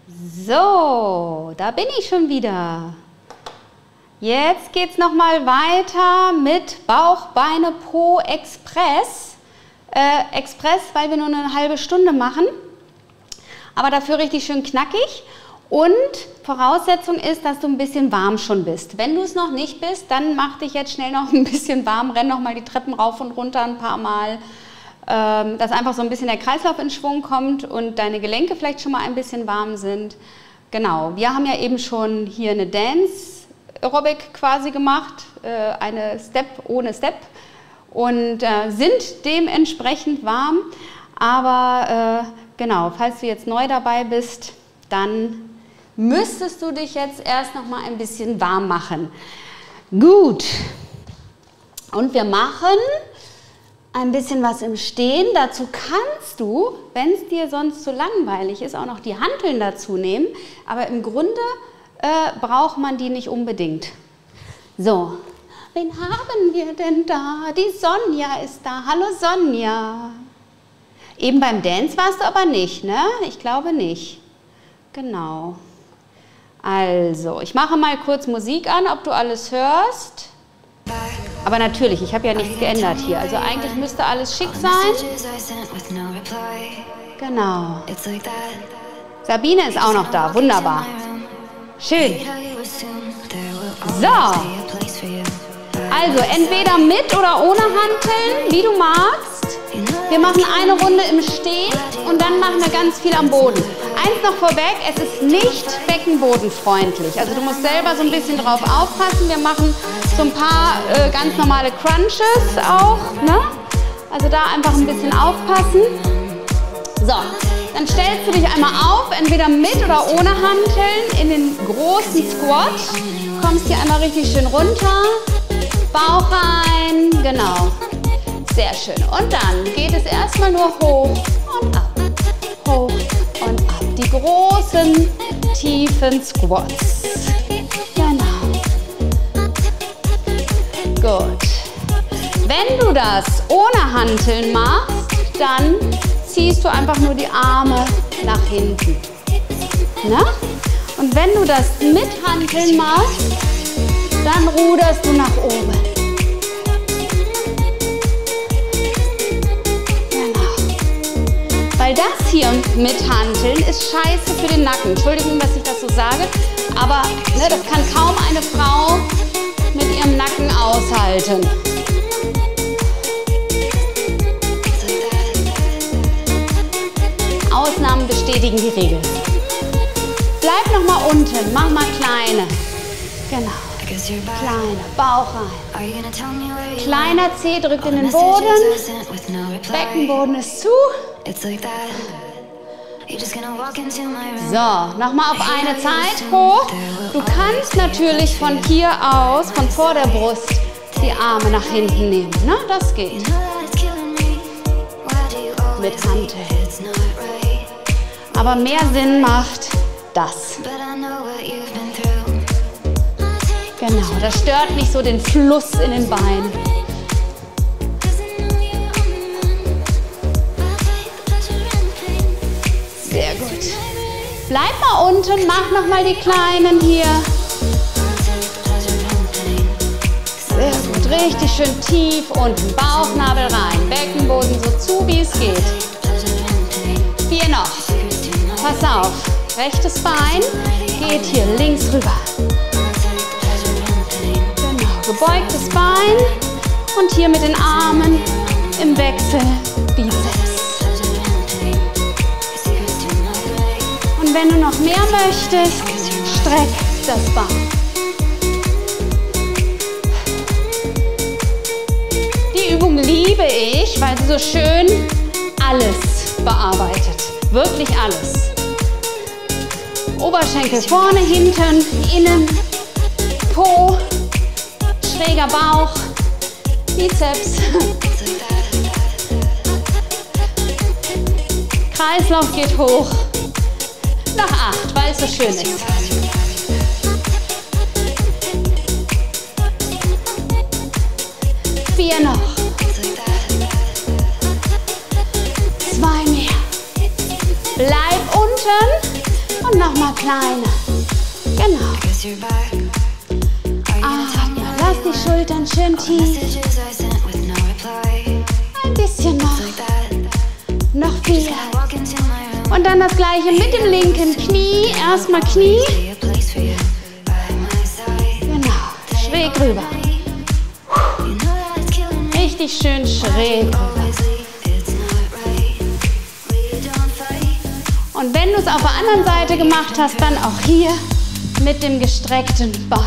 So, da bin ich schon wieder. Jetzt geht es nochmal weiter mit Bauch, Beine, Po, Express. Express, weil wir nur eine halbe Stunde machen, aber dafür richtig schön knackig. Und Voraussetzung ist, dass du ein bisschen warm schon bist. Wenn du es noch nicht bist, dann mach dich jetzt schnell noch ein bisschen warm, renn noch mal die Treppen rauf und runter ein paar Mal, dass einfach so ein bisschen der Kreislauf in Schwung kommt und deine Gelenke vielleicht schon mal ein bisschen warm sind. Genau, wir haben ja eben schon hier eine Dance-Aerobic quasi gemacht, eine Step ohne Step und sind dementsprechend warm. Aber genau, falls du jetzt neu dabei bist, dann müsstest du dich jetzt erst noch mal ein bisschen warm machen. Gut. Und wir machen ein bisschen was im Stehen. Dazu kannst du, wenn es dir sonst zu langweilig ist, auch noch die Hanteln dazu nehmen. Aber im Grunde braucht man die nicht unbedingt. So, wen haben wir denn da? Die Sonja ist da. Hallo Sonja. Eben beim Dance warst du aber nicht, ne? Ich glaube nicht. Genau. Also, ich mache mal kurz Musik an, ob du alles hörst. Aber natürlich, ich habe ja nichts geändert hier. Also eigentlich müsste alles schick sein. Genau. Sabine ist auch noch da. Wunderbar. Schön. So. Also, entweder mit oder ohne Hanteln, wie du magst. Wir machen eine Runde im Stehen und dann machen wir ganz viel am Boden. Eins noch vorweg, es ist nicht beckenbodenfreundlich. Also du musst selber so ein bisschen drauf aufpassen. Wir machen so ein paar ganz normale Crunches auch, ne? Also da einfach ein bisschen aufpassen. So, dann stellst du dich einmal auf, entweder mit oder ohne Hanteln in den großen Squat. Kommst hier einmal richtig schön runter, Bauch rein, genau. Sehr schön. Und dann geht es erstmal nur hoch und ab, hoch und ab. Die großen, tiefen Squats. Genau. Gut. Wenn du das ohne Hanteln machst, dann ziehst du einfach nur die Arme nach hinten. Na? Und wenn du das mit Hanteln machst, dann ruderst du nach oben. Weil das hier mit Hanteln ist scheiße für den Nacken. Entschuldigung, dass ich das so sage, aber ne, das kann kaum eine Frau mit ihrem Nacken aushalten. Ausnahmen bestätigen die Regel. Bleib noch mal unten, mach mal kleine. Genau. Kleine, Bauch rein. Kleiner Zeh drückt in den Boden. Beckenboden ist zu. So, nochmal auf eine Zeit hoch. Du kannst natürlich von hier aus, von vor der Brust, die Arme nach hinten nehmen. Ne? Das geht. Mit Hanteln. Aber mehr Sinn macht das. Genau, das stört nicht so den Fluss in den Beinen. Sehr gut. Bleib mal unten, mach noch mal die Kleinen hier. Sehr gut, richtig schön tief unten, Bauchnabel rein, Beckenboden so zu, wie es geht. 4 noch. Pass auf, rechtes Bein geht hier links rüber. Genau, gebeugtes Bein und hier mit den Armen im Wechsel Bizeps. Und wenn du noch mehr möchtest, streck das Bein. Die Übung liebe ich, weil sie so schön alles bearbeitet. Wirklich alles. Oberschenkel vorne, hinten, innen, Po, schräger Bauch, Bizeps. Kreislauf geht hoch. Nach 8, weil es so schön ist. Vier noch. 2 mehr. Bleib unten Und nochmal kleine. Genau. Atme. Lass die Schultern schön tief. Ein bisschen noch. Noch 4. Und dann das gleiche mit dem linken Knie. Erstmal Knie. Genau. Schräg rüber. Richtig schön schräg rüber. Und wenn du es auf der anderen Seite gemacht hast, dann auch hier mit dem gestreckten Bein.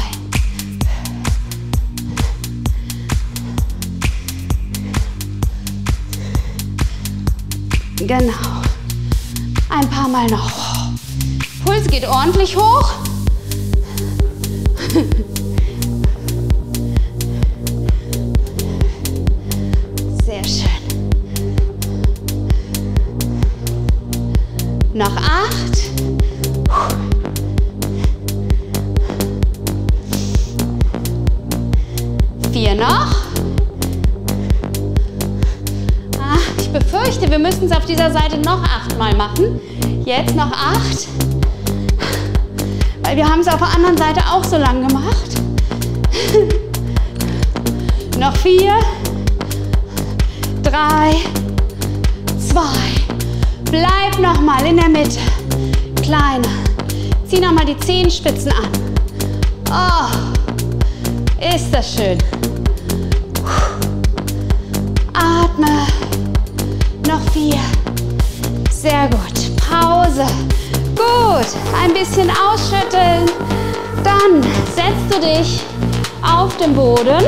Genau. Ein paar Mal noch. Puls geht ordentlich hoch. Sehr schön. Noch 8. 4 noch. Ich befürchte, wir müssen es auf dieser Seite noch 8 Mal machen. Jetzt noch 8. Weil wir haben es auf der anderen Seite auch so lang gemacht. Noch 4. 3. 2. Bleib nochmal in der Mitte. Kleiner. Zieh nochmal die Zehenspitzen an. Oh, ist das schön. Atme. Noch 4. Sehr gut. Pause. Gut. Ein bisschen ausschütteln. Dann setzt du dich auf den Boden.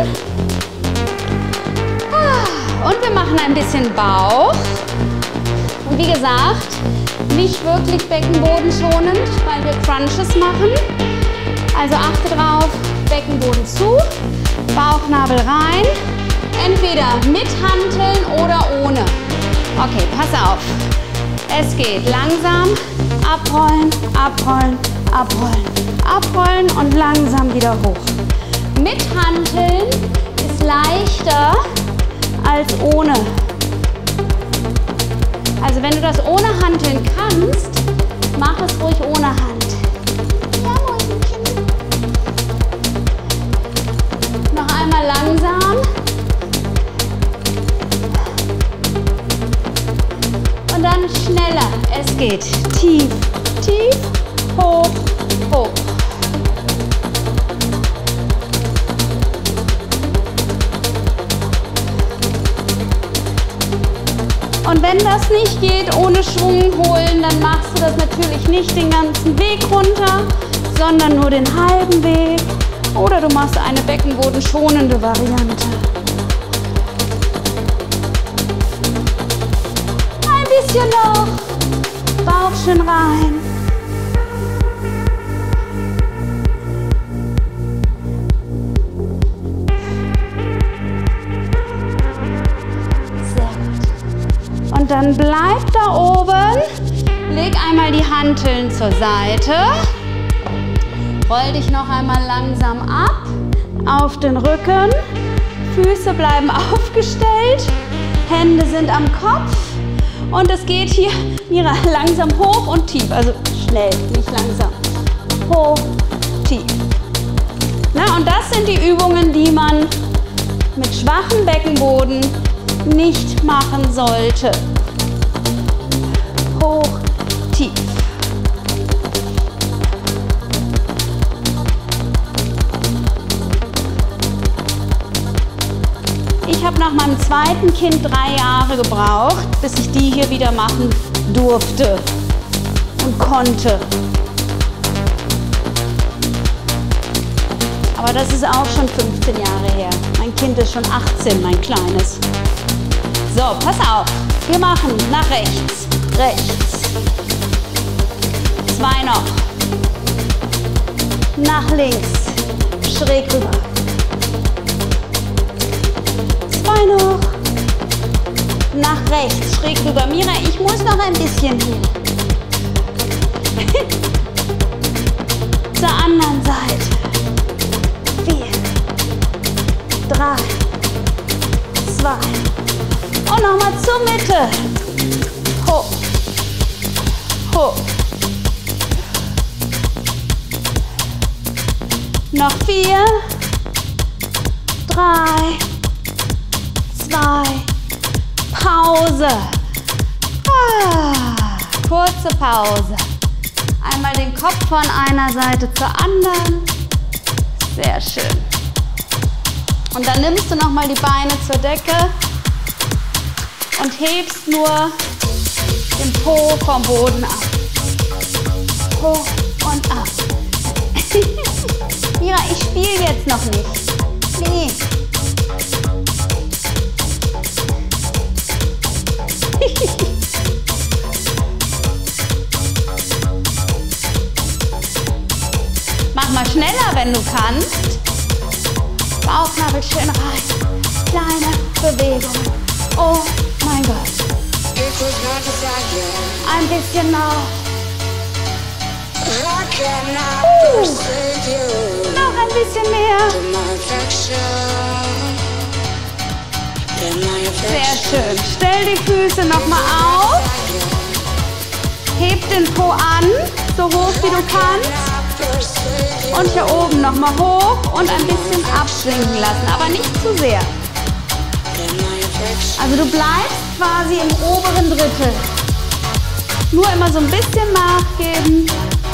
Und wir machen ein bisschen Bauch. Und wie gesagt, nicht wirklich beckenbodenschonend, weil wir Crunches machen. Also achte drauf, Beckenboden zu, Bauchnabel rein. Entweder mit Hanteln oder ohne. Okay, pass auf. Es geht langsam abrollen, abrollen, abrollen, abrollen und langsam wieder hoch. Mit Hanteln ist leichter als ohne. Also wenn du das ohne Hanteln kannst, mach es ruhig ohne Hand. Ja, Mäuschen. Noch einmal langsam. Und dann schneller. Es geht tief, tief, hoch, hoch. Und wenn das nicht geht, ohne Schwung holen, dann machst du das natürlich nicht den ganzen Weg runter, sondern nur den halben Weg. Oder du machst eine beckenbodenschonende Variante. Ein bisschen noch. Bauch schön rein. Und dann bleib da oben, leg einmal die Hanteln zur Seite, roll dich noch einmal langsam ab, auf den Rücken, Füße bleiben aufgestellt, Hände sind am Kopf und es geht hier, Mira, langsam hoch und tief, also schnell, nicht langsam, hoch, tief. Na, und das sind die Übungen, die man mit schwachem Beckenboden nicht machen sollte. Hoch, tief. Ich habe nach meinem zweiten Kind 3 Jahre gebraucht, bis ich die hier wieder machen durfte und konnte. Aber das ist auch schon 15 Jahre her. Mein Kind ist schon 18, mein Kleines. So, pass auf. Wir machen nach rechts, rechts. 2 noch. Nach links, schräg rüber. 2 noch. Nach rechts, schräg rüber. Mira, ich muss noch ein bisschen hier. Zur anderen Seite. 4, 3, 2. Und nochmal zur Mitte. Hoch, hoch, Noch 4, 3, 2, Pause. Kurze Pause. Einmal den Kopf von einer Seite zur anderen. Sehr schön. Und dann nimmst du nochmal die Beine zur Decke und hebst nur den Po vom Boden ab. Po und ab. Mira, ich spiele jetzt noch nicht. Nee. Mach mal schneller, wenn du kannst. Bauchnabel schön rein. Kleine Bewegungen. Oh mein Gott. Ein bisschen noch. Noch ein bisschen mehr. Sehr schön. Stell die Füße nochmal auf. Heb den Po an, so hoch wie du kannst. Und hier oben nochmal hoch und ein bisschen absinken lassen, aber nicht zu sehr. Also du bleibst quasi im oberen Drittel. Nur immer so ein bisschen nachgeben.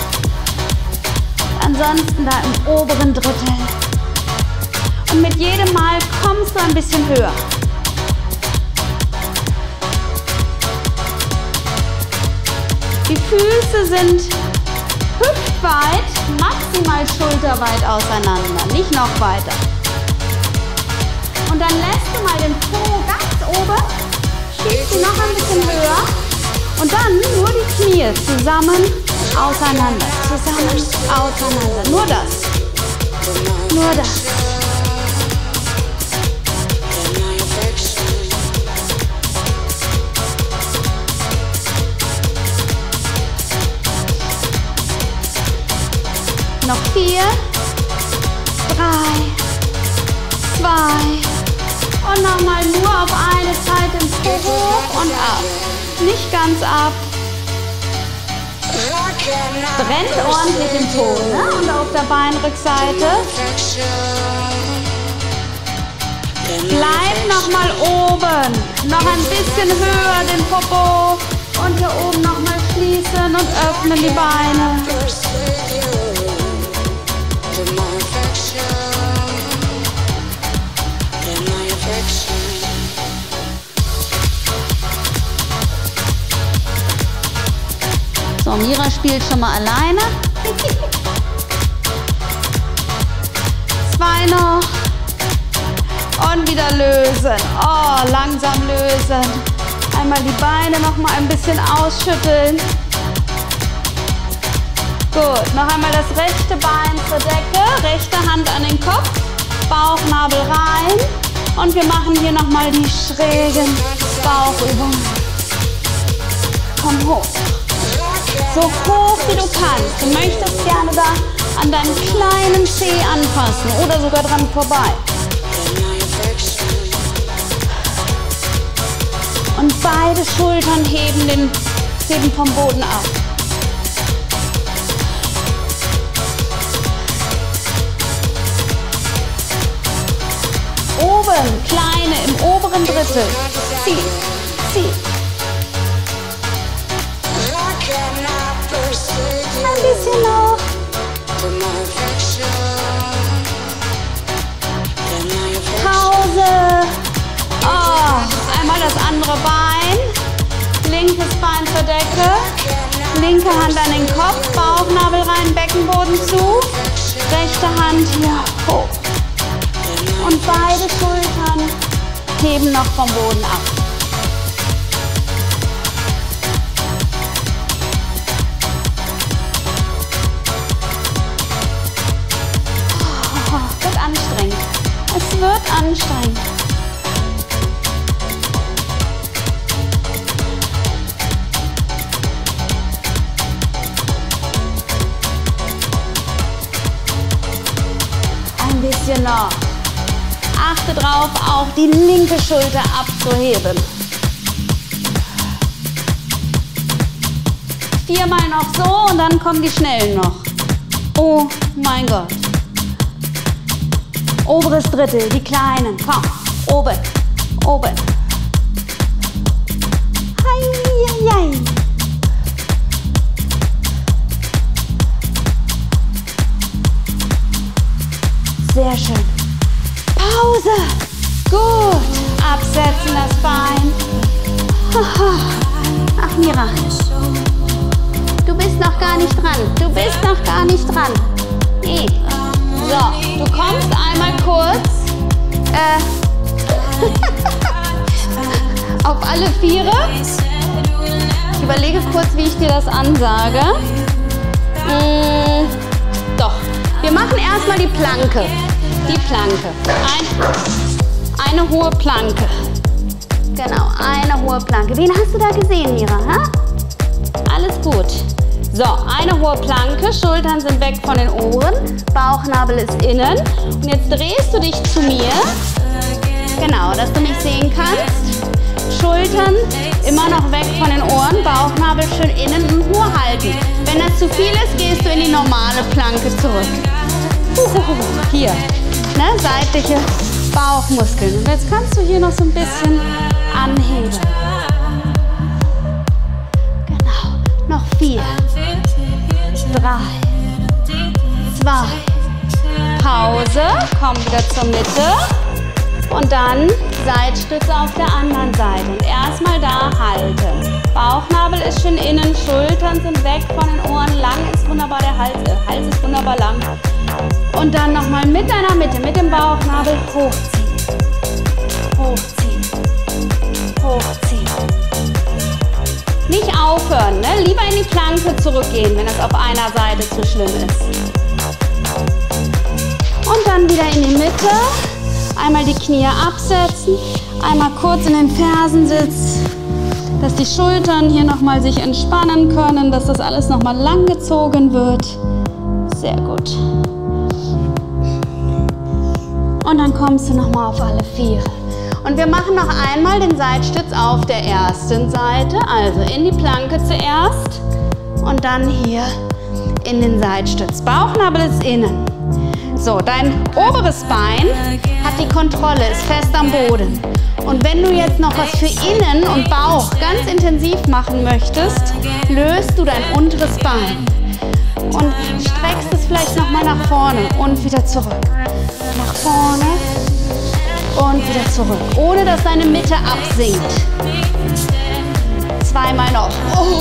Ansonsten da im oberen Drittel. Und mit jedem Mal kommst du ein bisschen höher. Die Füße sind hüftweit, maximal schulterweit auseinander, nicht noch weiter. Und dann lässt du mal den Po ganz oben, schiebst ihn noch ein bisschen höher und dann nur die Knie zusammen, auseinander, zusammen, auseinander. Nur das. Nur das. Noch 4, 3, 2 und nochmal nur auf eine Seite im Po hoch und ab. Nicht ganz ab. Brennt ordentlich im Po, ne? Und auf der Beinrückseite. Bleib nochmal oben. Noch ein bisschen höher den Popo. Und hier oben nochmal schließen und öffnen die Beine. So, Mira spielt schon mal alleine. 2 noch. Und wieder lösen. Oh, langsam lösen. Einmal die Beine noch mal ein bisschen ausschütteln. Gut, noch einmal das rechte Bein zur Decke, rechte Hand an den Kopf, Bauchnabel rein. Und wir machen hier noch mal die schrägen Bauchübungen. Komm hoch. So hoch wie du kannst. Du möchtest gerne da an deinem kleinen Zeh anfassen oder sogar dran vorbei. Und beide Schultern heben vom Boden ab. Oben, kleine im oberen Drittel. Zieh, zieh. Ein bisschen noch. Pause. Oh, einmal das andere Bein. Linkes Bein zur Decke. Linke Hand an den Kopf. Bauchnabel rein, Beckenboden zu. Rechte Hand hier hoch. Und beide Schultern heben noch vom Boden ab. Wird anstrengend. Es wird anstrengend. Ein bisschen noch. Achte drauf, auch die linke Schulter abzuheben. 4-mal noch so und dann kommen die schnellen noch. Oh mein Gott. Oberes Drittel, die kleinen. Komm, oben, oben. Hei, hei, hei. Sehr schön. Pause. Gut. Absetzen das Bein. Ach, Mira. Du bist noch gar nicht dran. Du bist noch gar nicht dran. Nee. So, du kommst einmal kurz auf alle Viere. Ich überlege kurz, wie ich dir das ansage. Doch, wir machen erstmal die Planke. Die Planke. Eine hohe Planke. Genau, eine hohe Planke. Wen hast du da gesehen, Mira? Ha? Alles gut. So, eine hohe Planke, Schultern sind weg von den Ohren, Bauchnabel ist innen. Und jetzt drehst du dich zu mir, genau, dass du mich sehen kannst. Schultern immer noch weg von den Ohren, Bauchnabel schön innen und nur halten. Wenn das zu viel ist, gehst du in die normale Planke zurück. Hier, ne, seitliche Bauchmuskeln. Und jetzt kannst du hier noch so ein bisschen anheben. Genau, noch 4, 3, 2, Pause, komm wieder zur Mitte und dann Seitstütze auf der anderen Seite und erstmal da halten. Bauchnabel ist schön innen, Schultern sind weg von den Ohren, lang ist wunderbar der Hals ist wunderbar lang. Und dann nochmal mit deiner Mitte, mit dem Bauchnabel hochziehen, hochziehen, hochziehen. Nicht aufhören, ne? Lieber in die Planke zurückgehen, wenn es auf einer Seite zu schlimm ist. Und dann wieder in die Mitte. Einmal die Knie absetzen, einmal kurz in den Fersensitz, dass die Schultern hier nochmal sich entspannen können, dass das alles nochmal lang gezogen wird. Sehr gut. Und dann kommst du nochmal auf alle Viere. Und wir machen noch einmal den Seitstütz auf der ersten Seite, also in die Planke zuerst und dann hier in den Seitstütz. Bauchnabel ist innen. So, dein oberes Bein hat die Kontrolle, ist fest am Boden. Und wenn du jetzt noch was für Innen und Bauch ganz intensiv machen möchtest, löst du dein unteres Bein und streckst es vielleicht nochmal nach vorne und wieder zurück. Nach vorne und wieder zurück, ohne dass deine Mitte absinkt. Zweimal noch. Oh.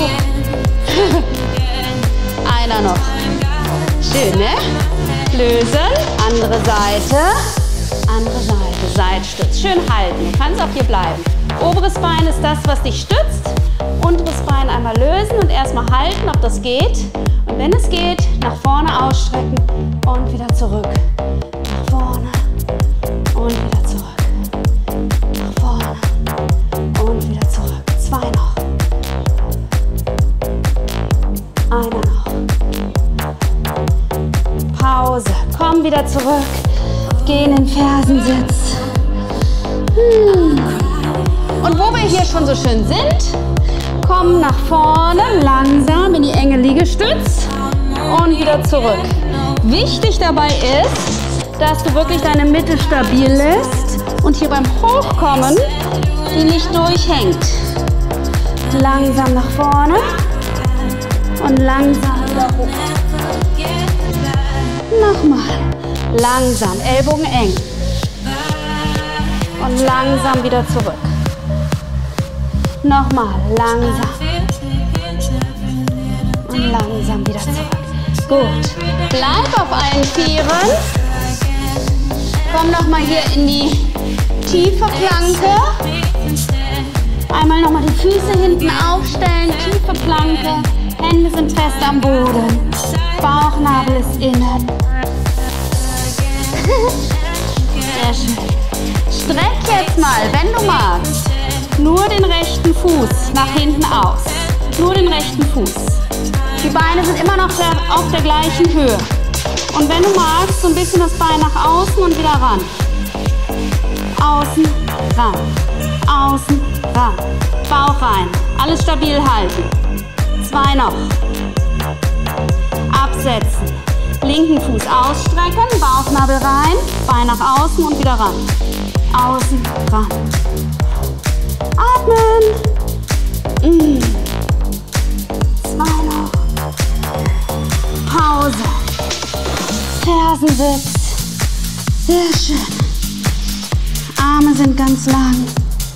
Einer noch. Schön, ne? Lösen, andere Seite, Seitstütz. Schön halten, du kannst auch hier bleiben. Oberes Bein ist das, was dich stützt. Unteres Bein einmal lösen und erstmal halten, ob das geht. Und wenn es geht, nach vorne ausstrecken und wieder zurück. Nach vorne und wieder zurück. Nach vorne und wieder zurück. 2 noch. Einer noch. Pause. Komm wieder zurück. Geh in den Fersensitz. Und wo wir hier schon so schön sind, komm nach vorne, langsam in die enge Liegestütz und wieder zurück. Wichtig dabei ist, dass du wirklich deine Mitte stabil lässt und hier beim Hochkommen die nicht durchhängt. Langsam nach vorne und langsam wieder hoch. Nochmal. Langsam, Ellbogen eng. Und langsam wieder zurück. Nochmal, langsam. Und langsam wieder zurück. Gut. Bleib auf allen Vieren. Komm nochmal hier in die tiefe Planke. Einmal nochmal die Füße hinten aufstellen. Tiefe Planke. Hände sind fest am Boden. Bauchnabel ist innen. Sehr schön. Streck jetzt mal, wenn du magst, nur den rechten Fuß nach hinten aus. Nur den rechten Fuß. Die Beine sind immer noch auf der gleichen Höhe. Und wenn du magst, so ein bisschen das Bein nach außen und wieder ran. Außen, ran. Außen, ran. Bauch rein. Alles stabil halten. 2 noch. Absetzen. Linken Fuß ausstrecken, Bauchnabel rein, Bein nach außen und wieder ran. Außen, ran. Atmen. 2 noch. Pause. Fersensitz. Sehr schön. Arme sind ganz lang.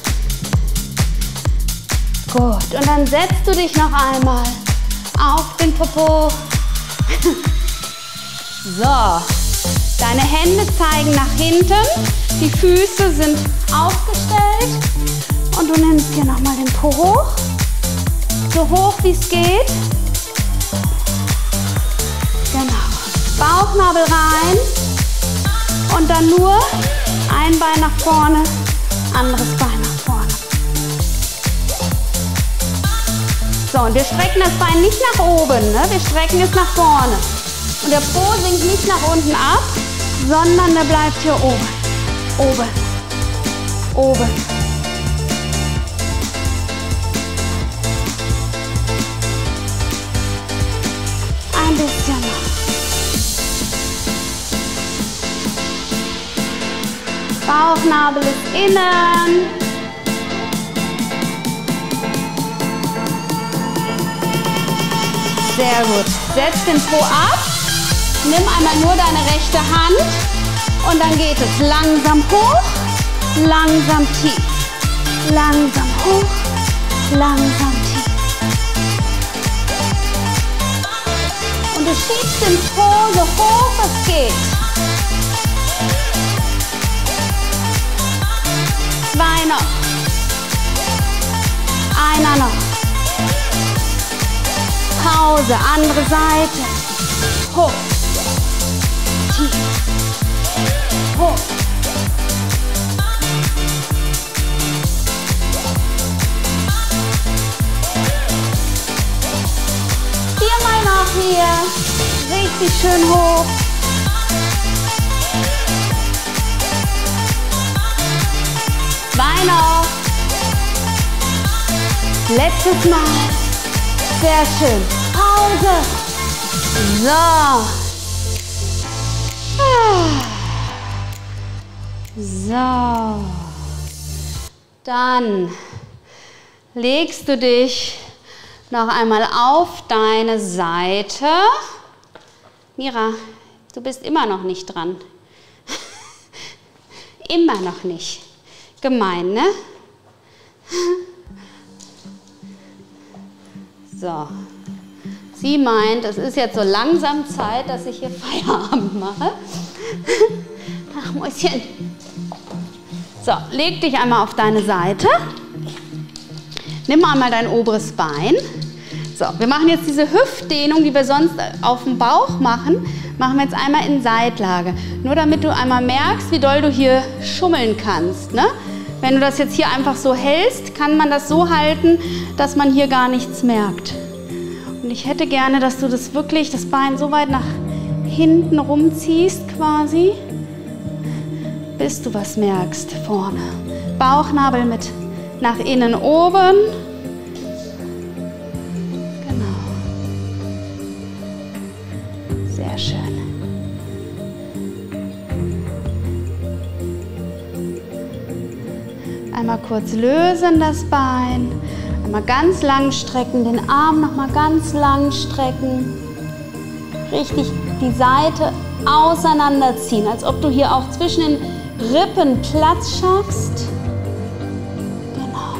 Gut. Und dann setzt du dich noch einmal auf den Popo. So. Deine Hände zeigen nach hinten. Die Füße sind aufgestellt. Und du nimmst hier nochmal den Po hoch. So hoch wie es geht. Genau. Bauchnabel rein. Und dann nur ein Bein nach vorne, anderes Bein nach vorne. So, und wir strecken das Bein nicht nach oben, ne? Wir strecken es nach vorne. Und der Po sinkt nicht nach unten ab, sondern der bleibt hier oben. Oben. Oben. Ein bisschen noch. Bauchnabel ist innen. Sehr gut. Setz den Po ab. Nimm einmal nur deine rechte Hand und dann geht es langsam hoch, langsam tief. Langsam hoch, langsam tief. Und du schiebst den Po so hoch es geht. 2 noch. Einer noch. Pause, andere Seite. Hoch. Tief. Hoch. Viermal noch hier. Richtig schön hoch. Noch. Letztes Mal. Sehr schön. Pause. So. So. Dann legst du dich noch einmal auf deine Seite. Mira, du bist immer noch nicht dran. Immer noch nicht. Gemein, ne? So. Sie meint, es ist jetzt so langsam Zeit, dass ich hier Feierabend mache. Ach, Mäuschen. So, leg dich einmal auf deine Seite. Nimm einmal dein oberes Bein. So, wir machen jetzt diese Hüftdehnung, die wir sonst auf dem Bauch machen, machen wir jetzt einmal in Seitlage. Nur damit du einmal merkst, wie doll du hier schummeln kannst, ne? Wenn du das jetzt hier einfach so hältst, kann man das so halten, dass man hier gar nichts merkt. Und ich hätte gerne, dass du das wirklich, das Bein so weit nach hinten rumziehst quasi, bis du was merkst vorne. Bauchnabel mit nach innen oben. Genau. Sehr schön. Einmal kurz lösen das Bein, einmal ganz lang strecken, den Arm nochmal ganz lang strecken, richtig die Seite auseinanderziehen, als ob du hier auch zwischen den Rippen Platz schaffst. Genau.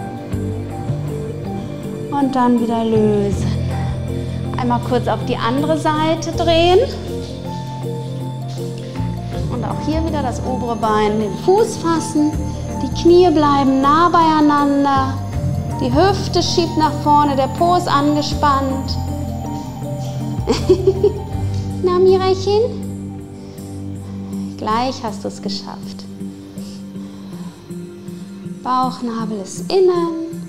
Und dann wieder lösen. Einmal kurz auf die andere Seite drehen. Und auch hier wieder das obere Bein, den Fuß fassen. Die Knie bleiben nah beieinander, die Hüfte schiebt nach vorne, der Po ist angespannt. Na, Mirachen? Gleich hast du es geschafft. Bauchnabel ist innen.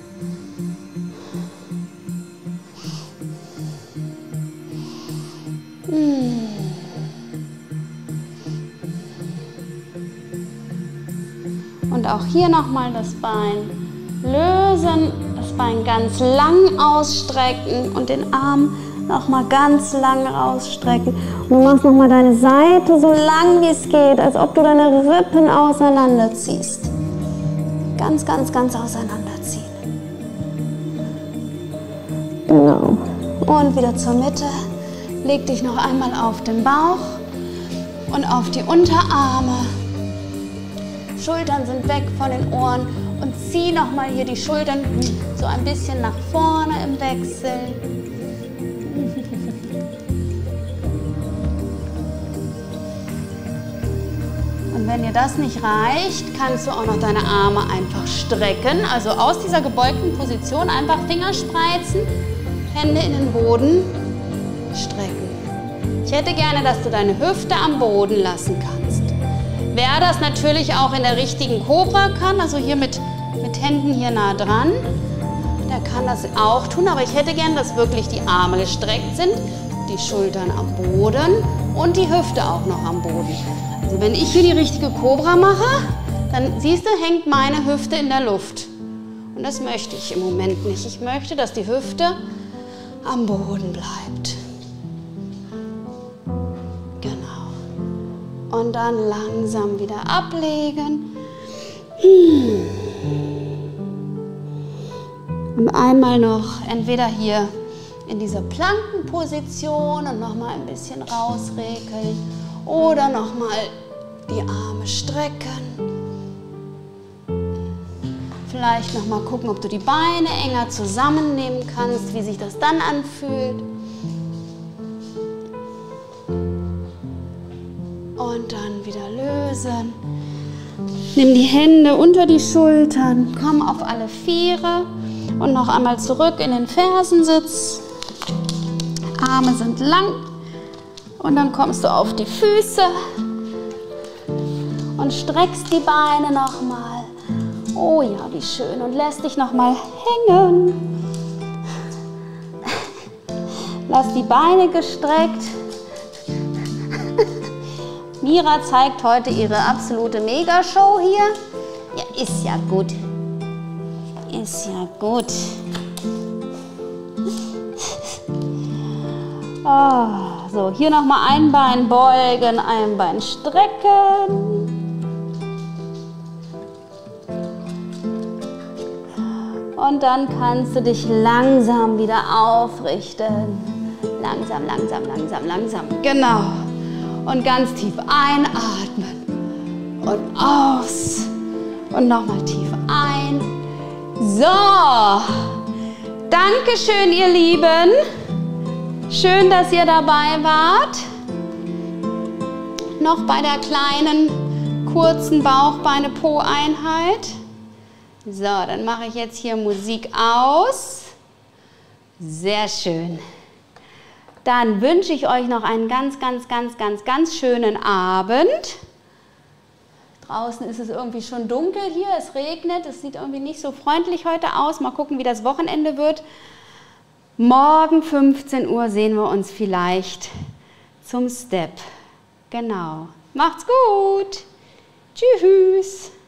Und auch hier nochmal das Bein lösen, das Bein ganz lang ausstrecken und den Arm Nochmal ganz lang rausstrecken. Und du machst nochmal deine Seite so lang wie es geht, als ob du deine Rippen auseinanderziehst. Ganz, ganz, ganz auseinanderziehen. Genau. Und wieder zur Mitte. Leg dich noch einmal auf den Bauch und auf die Unterarme. Schultern sind weg von den Ohren und zieh nochmal hier die Schultern so ein bisschen nach vorne im Wechsel. Und wenn dir das nicht reicht, kannst du auch noch deine Arme einfach strecken. Also aus dieser gebeugten Position einfach Finger spreizen, Hände in den Boden strecken. Ich hätte gerne, dass du deine Hüfte am Boden lassen kannst. Wer das natürlich auch in der richtigen Cobra kann, also hier mit Händen hier nah dran, der kann das auch tun. Aber ich hätte gerne, dass wirklich die Arme gestreckt sind, die Schultern am Boden und die Hüfte auch noch am Boden. Also wenn ich hier die richtige Cobra mache, dann siehst du, hängt meine Hüfte in der Luft. Und das möchte ich im Moment nicht. Ich möchte, dass die Hüfte am Boden bleibt. Genau. Und dann langsam wieder ablegen. Und einmal noch entweder hier in dieser Plankenposition und nochmal ein bisschen rausregeln oder nochmal die Arme strecken. Vielleicht nochmal gucken, ob du die Beine enger zusammennehmen kannst, wie sich das dann anfühlt. Und dann wieder lösen. Nimm die Hände unter die Schultern, komm auf alle Viere und noch einmal zurück in den Fersensitz. Arme sind lang und dann kommst du auf die Füße und streckst die Beine nochmal. Oh ja, wie schön. Und lässt dich nochmal hängen. Lass die Beine gestreckt. Mira zeigt heute ihre absolute Megashow hier. Ja, ist ja gut. Ist ja gut. Oh, so, hier nochmal ein Bein beugen, ein Bein strecken. Und dann kannst du dich langsam wieder aufrichten. Langsam, langsam, langsam, langsam. Genau. Und ganz tief einatmen und aus. Und nochmal tief ein. So. Dankeschön, ihr Lieben. Schön, dass ihr dabei wart. Noch bei der kleinen, kurzen Bauch-Beine-Po-Einheit. So, dann mache ich jetzt hier Musik aus. Sehr schön. Dann wünsche ich euch noch einen ganz, ganz, ganz, ganz, ganz schönen Abend. Draußen ist es irgendwie schon dunkel hier, es regnet, es sieht irgendwie nicht so freundlich heute aus. Mal gucken, wie das Wochenende wird. Morgen 15 Uhr sehen wir uns vielleicht zum Step. Genau. Macht's gut. Tschüss.